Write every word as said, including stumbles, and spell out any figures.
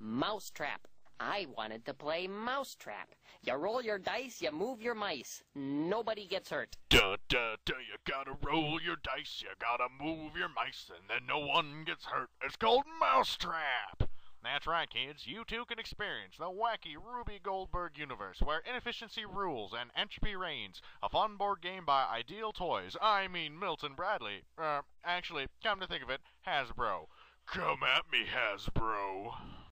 Mousetrap. I wanted to play Mousetrap. You roll your dice, you move your mice. Nobody gets hurt. Duh, duh, duh, you gotta roll your dice, you gotta move your mice, and then no one gets hurt. It's called Mousetrap! That's right, kids. You too can experience the wacky Ruby Goldberg universe, where inefficiency rules and entropy reigns. A fun board game by Ideal Toys. I mean Milton Bradley. Uh, actually, come to think of it, Hasbro. Come at me, Hasbro.